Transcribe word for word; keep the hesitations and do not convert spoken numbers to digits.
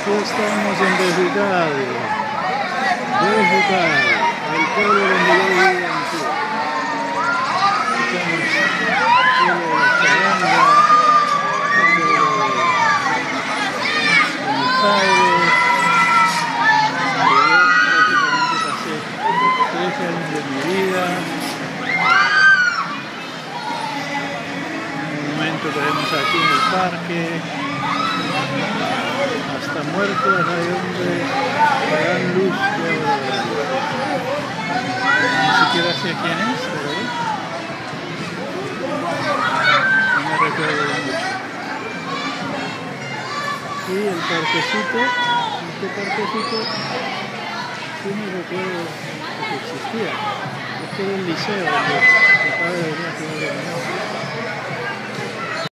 Aquí estamos en Bejucal, Bejucal, el pueblo donde yo vivía en Cuba. Estamos en el pueblo de la Charanga, el pueblo de, de mis padres, donde yo prácticamente pasé trece años de mi vida. Un monumento que vemos aquí en el parque. Hasta muertos hay hombres que dan luz de oro. Ni siquiera sé quién es, pero ¿eh? No me recuerdo de mucho. Y el parquecito, este parquecito, sí me recuerdo que existía. Este era el liceo donde mi padre venía a jugar de verano.